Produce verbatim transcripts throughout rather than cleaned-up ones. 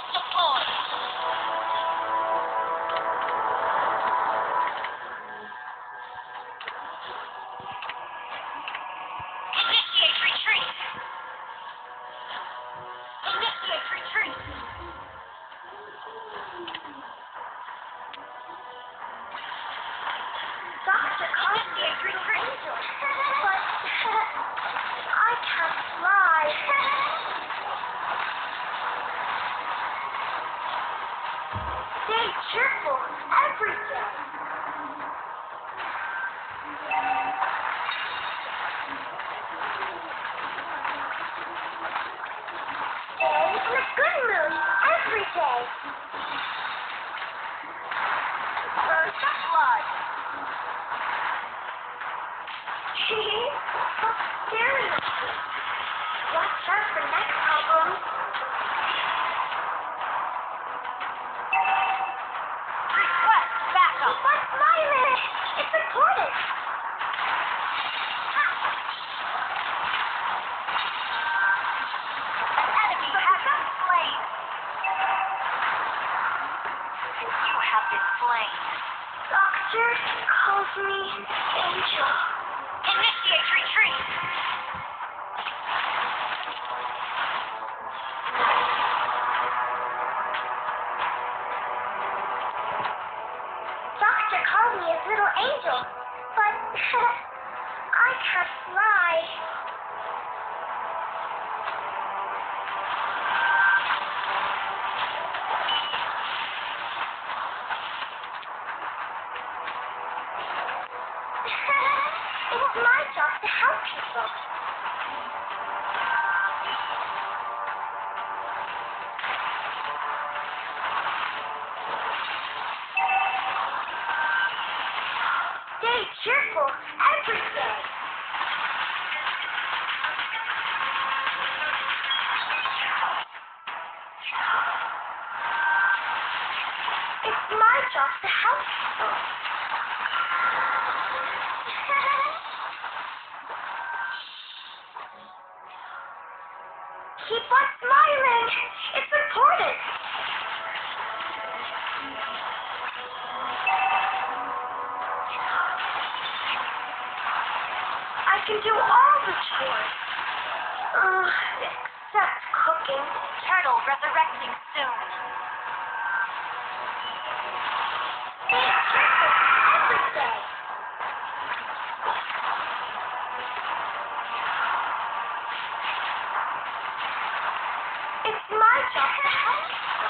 deployed. Initiate retreat. Initiate retreat. Doctor Initiate retreat. but I can't fly. Stay cheerful every day. Stay in a good mood every day. First blood. Stop staring at me. Watch out for next problem. Request backup. Keep on smiling. It's important. An enemy has been slain. You have been slain. Doctor calls me Angel. Initiate retreat. Doctor called me his little angel, but I can't fly. It's my job to help people. Stay cheerful every day. It's my job to help people. Keep on smiling. It's important. I can do all the chores. Uh, except cooking. Turtle resurrecting soon. Stay cheerful every day. It's my job to help people.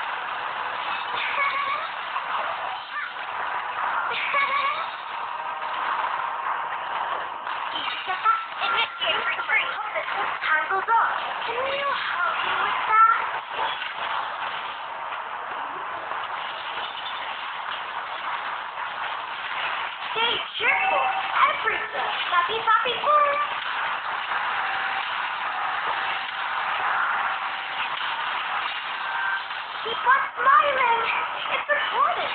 Initiate retreat. Time goes on. Can you help me with that? Stay cheerful every day. Happy, happy, boom. Keep on smiling. It's important.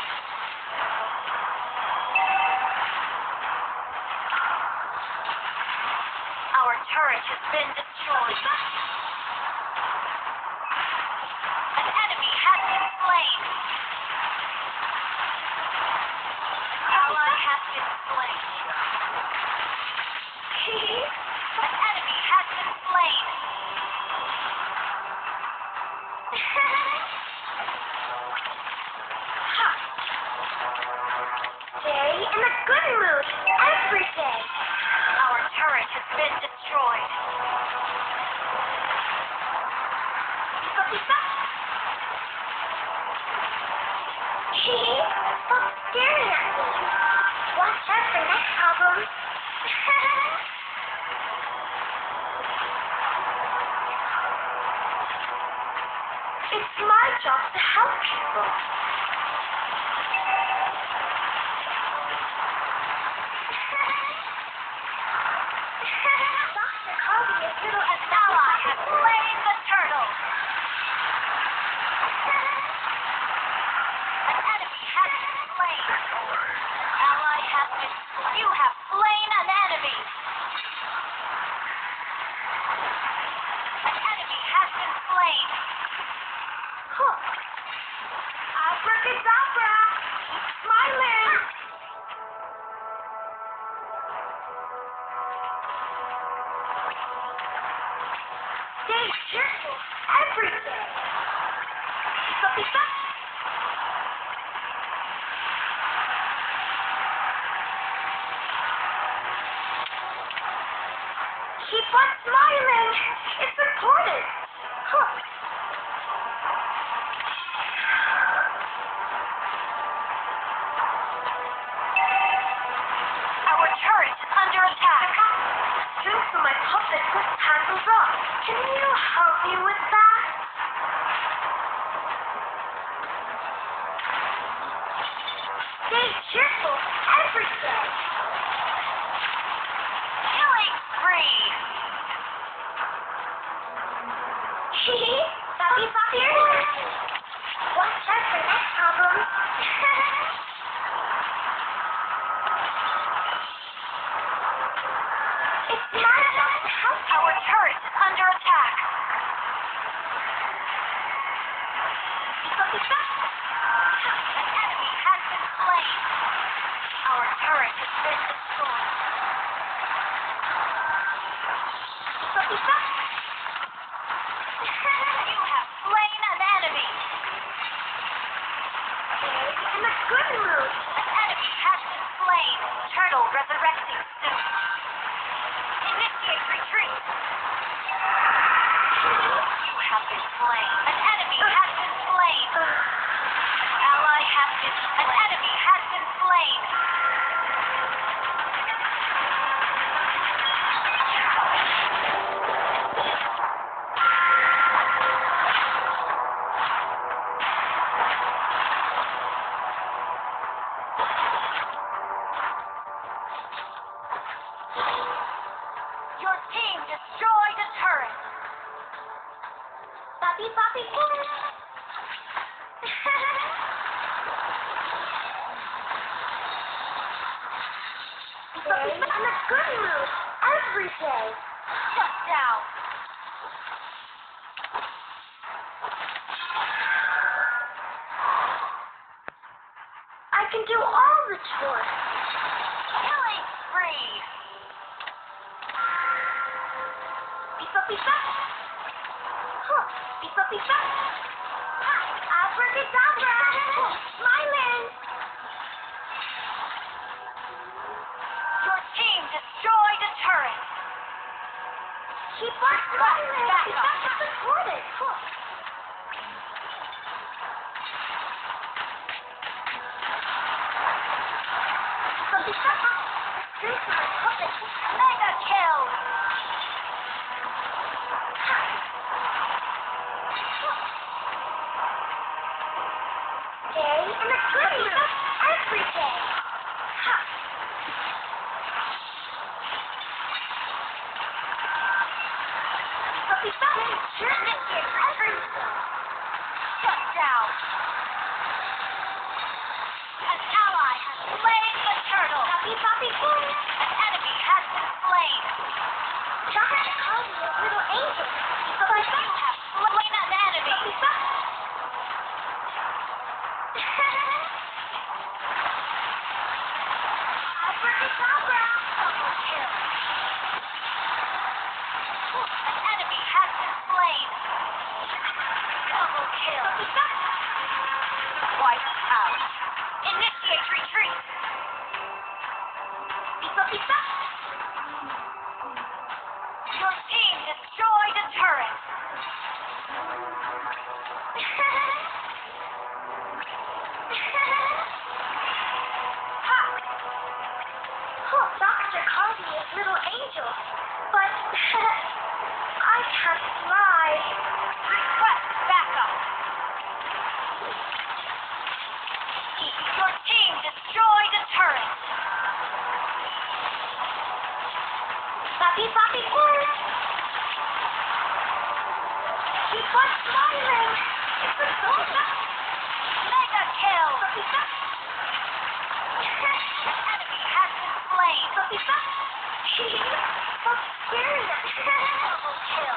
Our turret has been destroyed. An enemy has been slain. Ally has been slain. An enemy has been slain. Stay in a good mood every day. Our turret has been destroyed. Stop staring at me. Watch out for next problem. It's my job to help people. Doctor called me a little An ally has slain the turtle. An enemy has been slain. An ally has been slain. You have slain an enemy. An enemy has been slain. Huh. Pizza. Keep on smiling. It's important. Huh. Our turret is under attack. Strength for my puppet just handles up. Can you help me with that? Stay cheerful every day. Killing spree. Puppy, puppy. Watch out for next problem. It's not enough to help. Our turret is under attack. Puppy, puppy. An enemy has been slain. Our turret has been destroyed. Puppy, puppy. You have slain an enemy. In a good mood. An enemy has been slain. Turtle resurrecting soon. Initiate retreat. You have been slain. An enemy has been slain. An ally has been. An enemy has been slain. Your team destroyed a turret. Puppy, puppy. Puppy, I'm in a good mood every day. Shut down. I can do all the chores. Killing spree. Pizza, pizza. Huh. Pizza, pizza. Ha. Abracadabra. Oh, smiling. Your team destroyed a turret. Keep on smiling. Back up. That's important. Huh. Pizza, pizza. Drink my puppet. Mega kill. Day in a good mood every day. Ha. Puppy, puppy. Sure, Initiate every retreat. Shut down. An ally has slain the turtle. Puppy, puppy, boom. An enemy has been slain. Chocolate calls me a little angel. You have slain an enemy. Puppy, puppy. Abracadabra. Double kill. An enemy has been slain. Double kill. Puppy, puppy. Wipe out. Initiate retreat. Pizza, pizza. Your team destroyed a turret. Ha. Oh, Doctor calls me a little angel, but I can't fly. Request backup. Your team destroyed a turret. Puppy, puppy, boom. Keep on smiling. It's a good Mega kill. Puppy, puppy. An enemy has been slain. Puppy, puppy. Stop scaring them. Double kill.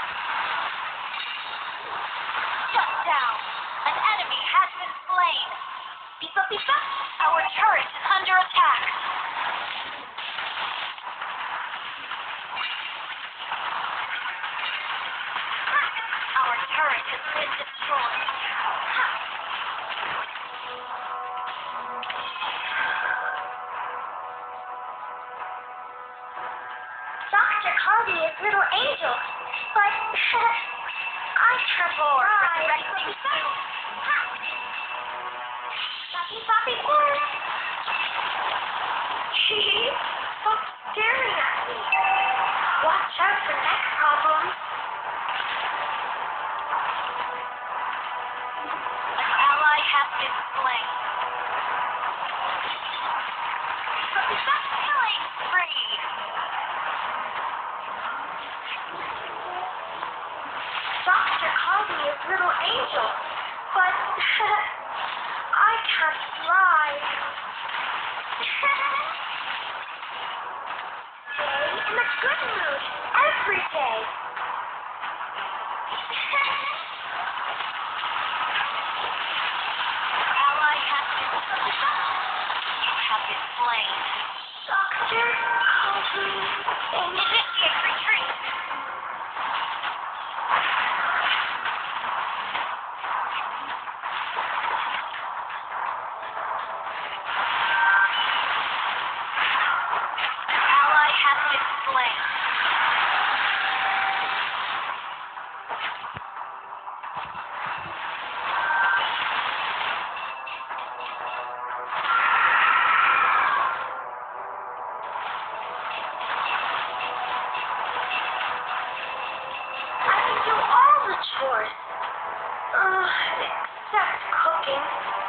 Shut down. An enemy has been slain. Pizza, pizza. Our turret is under attack. Our turret has been destroyed. angel, but I can't Or fly. resurrecting soon. Bobby, Bobby, boy. Stop staring at me. Watch out for next problem. An ally has been slain. Stop killing spree. Doctor called me his little angel, but I can't fly. Stay in a good mood every day. Ally has been slain. You have been slain. Doctor called me angel. Initiate retreat. Ally has been slain. I can do all the chores. Uh, except cooking.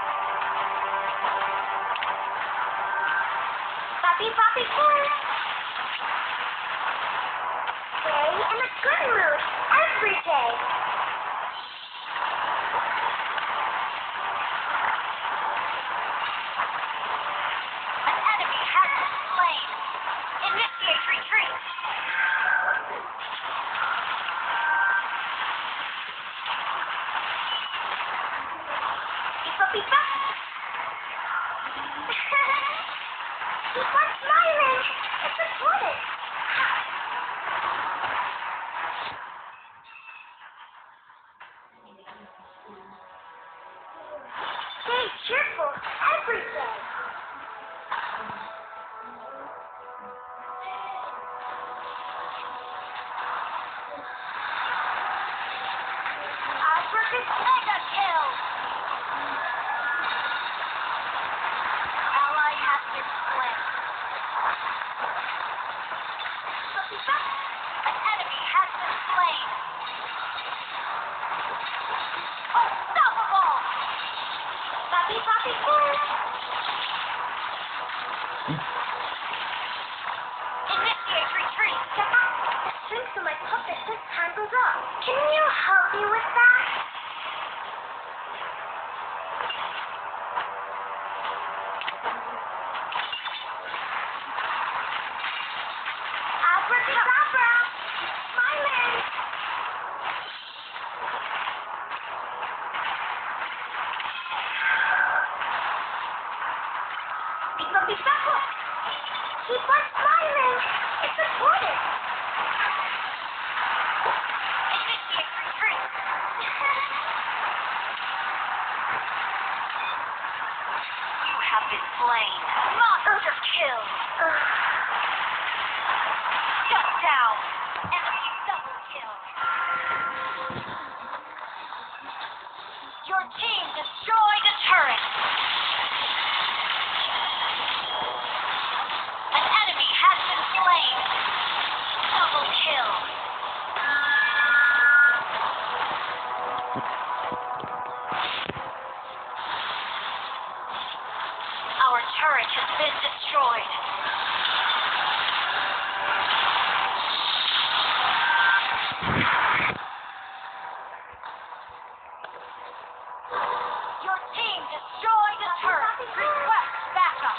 Bobby, Bobby, boy. Stay in a good mood every day. An enemy has been slain. Initiate retreat. Beep, beep, beep. Keep on smiling. It's important. Stay cheerful every day. Mega kill. Ally has been slain. An enemy has been slain. Unstoppable. Bobby, Bobby, boy. Initiate retreat. Step back. The strings of my puppet just tangled up. Can you help me with that? Abracadabra! Smiling! Beep, beep, beep. Keep on smiling. It's important. Initiate retreat. You have been slain. Monster kill. Uh, Shut down. Enemy double kill. Your team destroyed a turret. An enemy has been slain. Double kill. Our turret has been destroyed. Your team destroyed a turret. Request backup.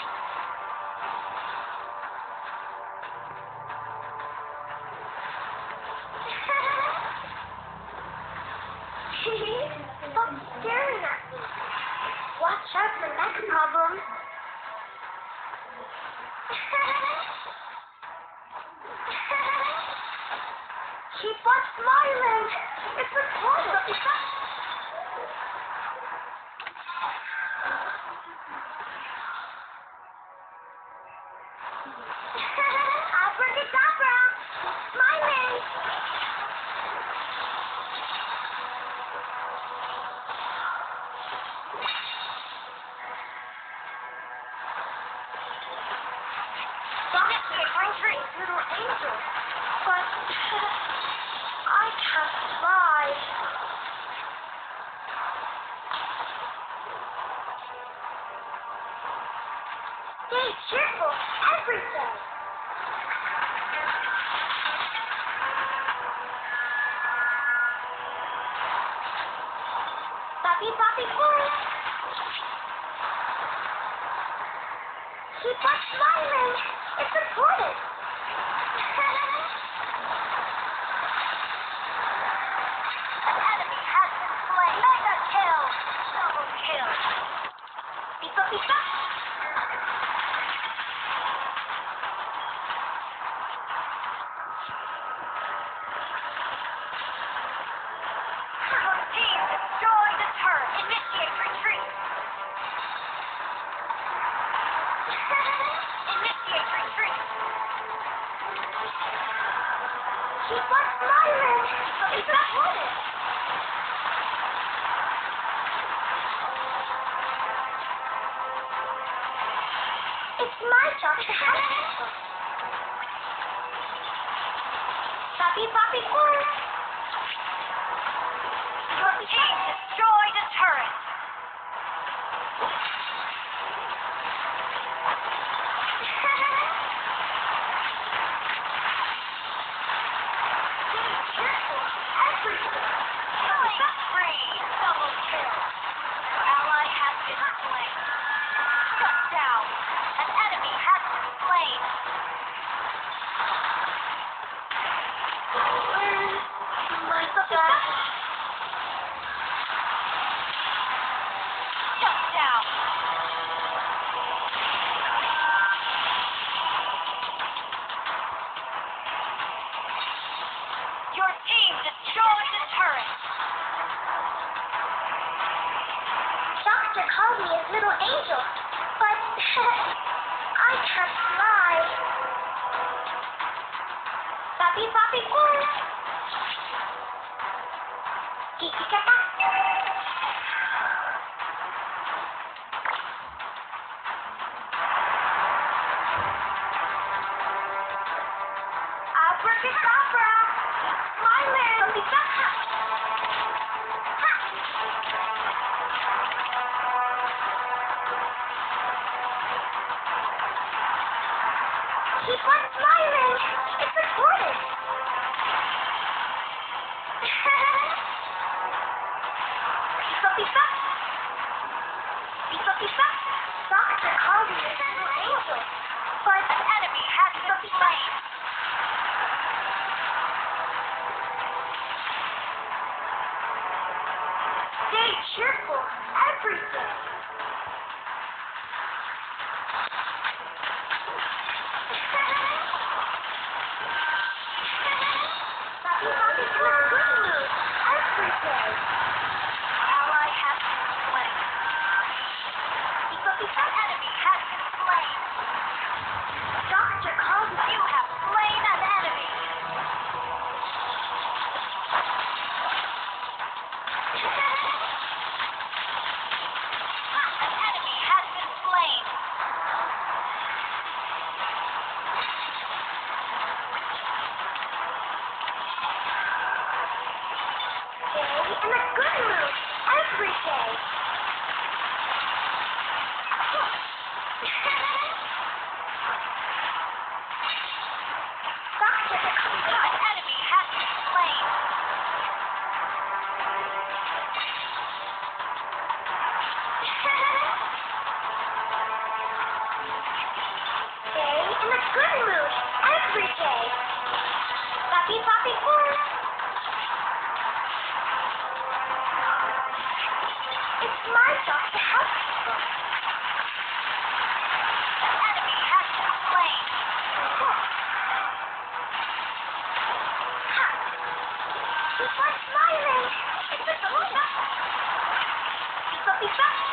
Stop staring at me. Watch out for next problem. Keep on smiling. It's important. Abracadabra. Smiling. angel, but I can't fly. Stay cheerful every day. Puppy, puppy, boy. Keep on smiling. It's important. An enemy has been slain. Mega kill. Double kill. Pika, pika. Your team destroyed the turret. Initiate retreat. Initiate retreat. Keep on smiling. It's important. It's my job to help people. Puppy, puppy, boy. Your team destroyed a turret. Killing spree. Double kill. Your ally has been slain. Shut down. An enemy has been slain. My God. Shut down. Your team destroyed the turret. Doctor called me his little angel, but I can't fly. Papi, papi, boy. Kiki kaka. Abracadabra. Smiling. Papi kaka. Ha. Keep on smiling. It's important. Pika, pika. Pika, pika. Doctor called me his little angel, but An enemy has been slain. stay cheerful every day. Puppy, puppy, in a good mood every day. Ally has been slain. Pika, pika. An enemy has been slain. Doctor called me. You have slain an enemy. An enemy has been slain. Stay in a good mood every day. Doctor, An enemy has been slain. stay in a good mood every day. Papi, papi, boy. It's my job to help people. An enemy has been slain. Ha. Keep on smiling. It's a good. Pika, pika.